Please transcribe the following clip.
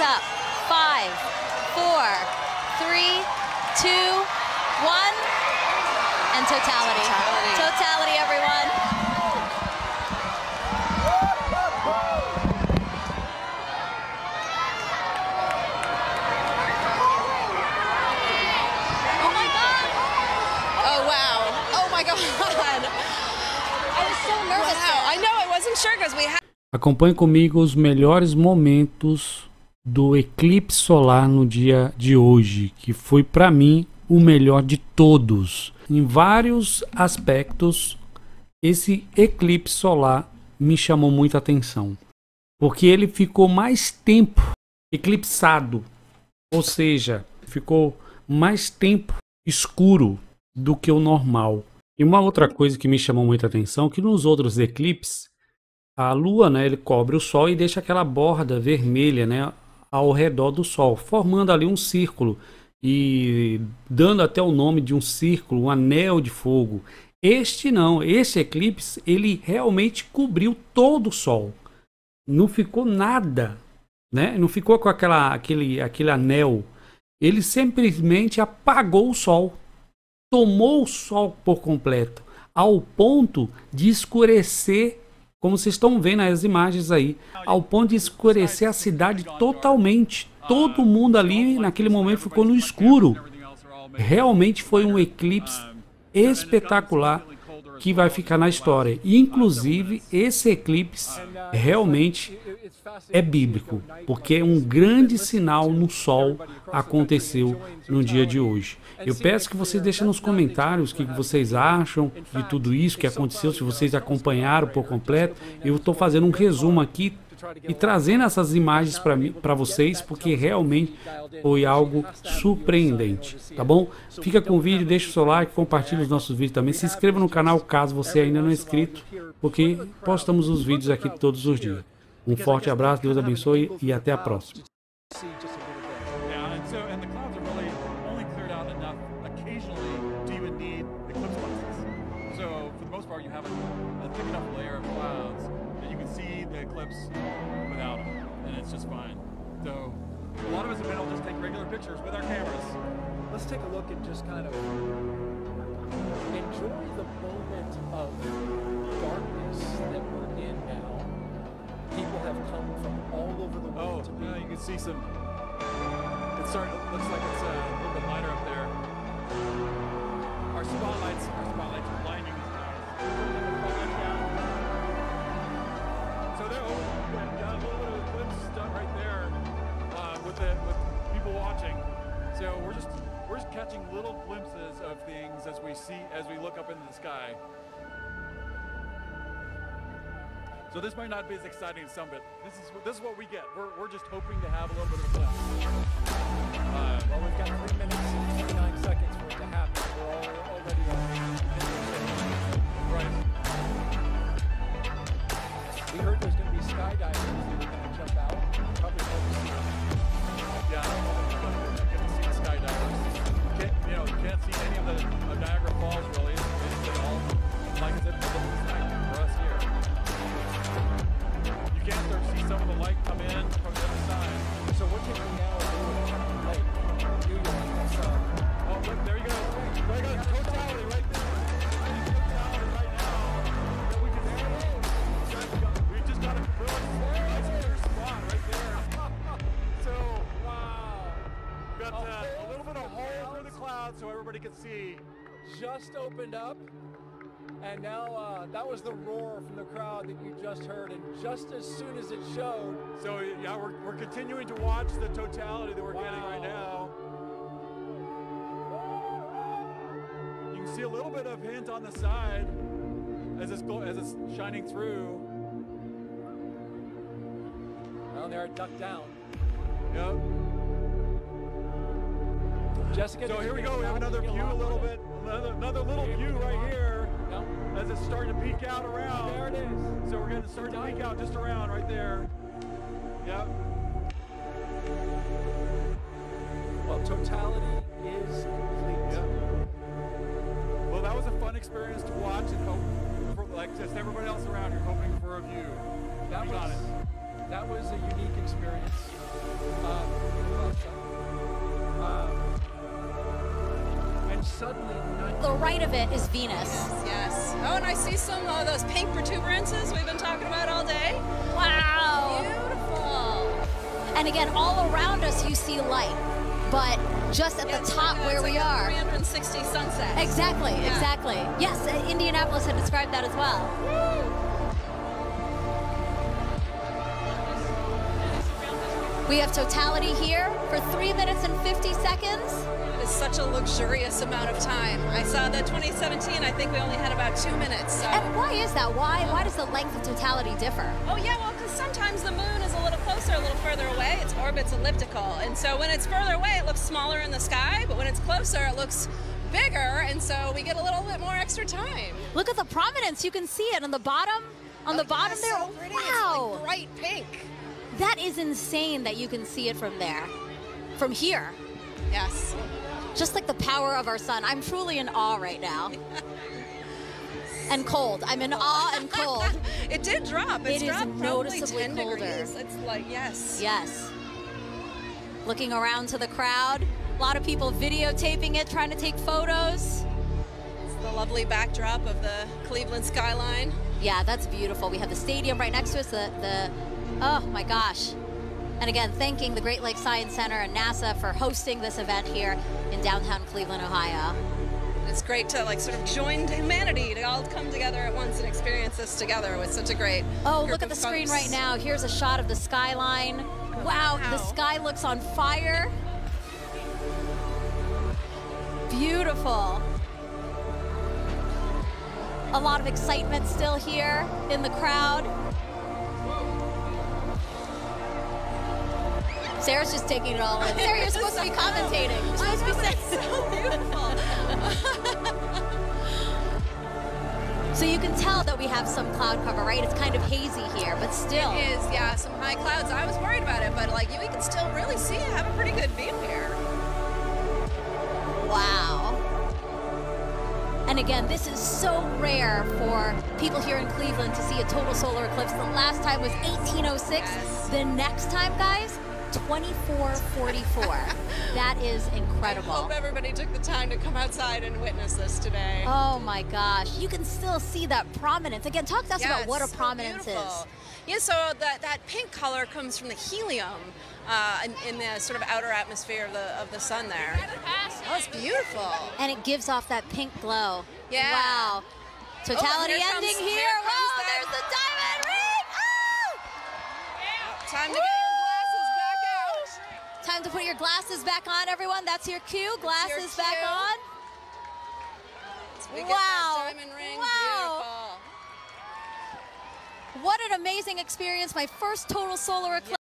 up. 5, 4, 3, 2, 1. And totality. Totality, everyone. Oh my God. Oh wow. Oh my God. I was so nervous. Wow. I know, I wasn't sure because we had. Acompanhe comigo os melhores momentos do eclipse solar no dia de hoje, que foi para mim o melhor de todos. Em vários aspectos, esse eclipse solar me chamou muita atenção, porque ele ficou mais tempo eclipsado, ou seja, ficou mais tempo escuro do que o normal. E uma outra coisa que me chamou muita atenção, que nos outros eclipses, a Lua, né, ele cobre o Sol e deixa aquela borda vermelha, né, ao redor do Sol, formando ali um círculo e dando até o nome de um círculo, um anel de fogo. Este não, esse eclipse, ele realmente cobriu todo o Sol. Não ficou nada, né? Não ficou com aquele anel. Ele simplesmente apagou o Sol. Tomou o Sol por completo, ao ponto de escurecer, como vocês estão vendo as imagens aí, ao ponto de escurecer a cidade totalmente. Todo mundo ali naquele momento ficou no escuro. Realmente foi um eclipse espetacular que vai ficar na história. Inclusive, esse eclipse realmente é bíblico, porque um grande sinal no Sol aconteceu no dia de hoje. Eu peço que vocês deixem nos comentários o que vocês acham de tudo isso que aconteceu, se vocês acompanharam por completo. Eu estou fazendo um resumo aqui e trazendo essas imagens para vocês, porque realmente foi algo surpreendente, tá bom? Fica com o vídeo, deixa o seu like, compartilhe os nossos vídeos também, se inscreva no canal caso você ainda não é inscrito, porque postamos os vídeos aqui todos os dias. Um forte abraço, Deus abençoe e até a próxima. Without them, and it's just fine. So a lot of us have been able to just take regular pictures with our cameras. Let's take a look and just kind of enjoy the moment of darkness that we're in now. People have come from all over the world to be. You can see some. It's starting. Looks like it's a little bit lighter up there. Our spotlights are blinding us now. So there, we got a little bit of a glimpse done right there with people watching. So we're just catching little glimpses of things as we look up into the sky. So this might not be as exciting as some, but this is what we get. We're just hoping to have a little bit of a glimpse. Well, we've got 3 minutes and 59 seconds for it to happen. We're already Right. We heard there's going to be skydivers that are going to jump out. Probably hope to see them. Yeah, I don't know if we're going to get to see the skydivers. You can't see any of Niagara Falls really. It's all like it's for us here. You can start to see some of the light come in from the other side. So what can we now do with the lake? New York, that's oh, look, there you go. There you go. Totality right there. Totality right now. That we can see. We just got a really nice clear spot right there. So, wow. Got a little bit of hole through the clouds so everybody can see. Just opened up, and now that was the roar from the crowd that you just heard, and just as soon as it showed. So yeah, we're continuing to watch the totality that we're getting right now. You can see a little bit of hint on the side as it's shining through. Well, they're ducked down. Yep. Jessica, so here we go. We have another view, a little bit, another little view right here as it's starting to peek out around. There it is. So we're going to start to peek out just around right there. Yep. Well, totality is complete. Yep. Well, that was a fun experience to watch and hope, like just everybody else around here, hoping for a view. That was a unique experience. right of it is Venus. Yes. Oh, and I see some of those pink protuberances we've been talking about all day. Wow. Beautiful. And again, all around us you see light, but just at Yeah, the it's top like where it's we like a are. 360 sunset. Exactly, Yeah. exactly. Yes, Indianapolis had described that as well. We have totality here for 3 minutes and 50 seconds. It's such a luxurious amount of time. I saw the 2017, I think we only had about 2 minutes. So. And why is that? Why does the length of totality differ? Oh yeah, well, because sometimes the moon is a little closer, a little further away. Its orbit's elliptical, and so when it's further away, it looks smaller in the sky, but when it's closer, it looks bigger, and so we get a little bit more extra time. Look at the prominence. You can see it on the bottom. On the bottom there. So pretty. Wow. It's like bright pink. That is insane that you can see it from there. From here. Yes. Just like the power of our sun. I'm truly in awe right now. And cold. I'm in awe and cold. It did drop. It's It is dropped probably noticeably 10 colder. degrees. It's like, yes. Yes. Looking around to the crowd. A lot of people videotaping it, trying to take photos. It's the lovely backdrop of the Cleveland skyline. Yeah, that's beautiful. We have the stadium right next to us. Oh my gosh. And again, thanking the Great Lakes Science Center and NASA for hosting this event here in downtown Cleveland, Ohio. It's great to like sort of join humanity to all come together at once and experience this together with such a great Oh, group look at of the screen folks. right now. Here's a shot of the skyline. Wow, the Wow. sky looks on fire. Beautiful. A lot of excitement still here in the crowd. Sarah's just taking it all in. Sarah, you're supposed to be commentating. You're supposed to be saying So beautiful. So you can tell that we have some cloud cover, right? It's kind of hazy here, but still. It is, yeah, some high clouds. I was worried about it, but like we can still really see it. Have a pretty good view here. Wow. And again, this is so rare for people here in Cleveland to see a total solar eclipse. The last time was 1806. Yes. The next time, guys, 2444. That is I incredible. hope everybody took the time to come outside and witness this today. Oh my gosh. You can still see that prominence. Again, talk to us Yeah, about what a it's so prominence beautiful. is. Yeah, so that pink color comes from the helium in the sort of outer atmosphere of the sun there. Oh, it's beautiful. And it gives off that pink glow. Yeah. Wow. Totality here ending comes- here. here comes Wow, that- there's the diamond ring. Oh! Time to get your glasses back out. Time to put your glasses back on, everyone. That's your cue. Glasses back cue. on. We get Wow. that diamond ring. Wow. Beautiful. What an amazing experience. My first total solar eclipse.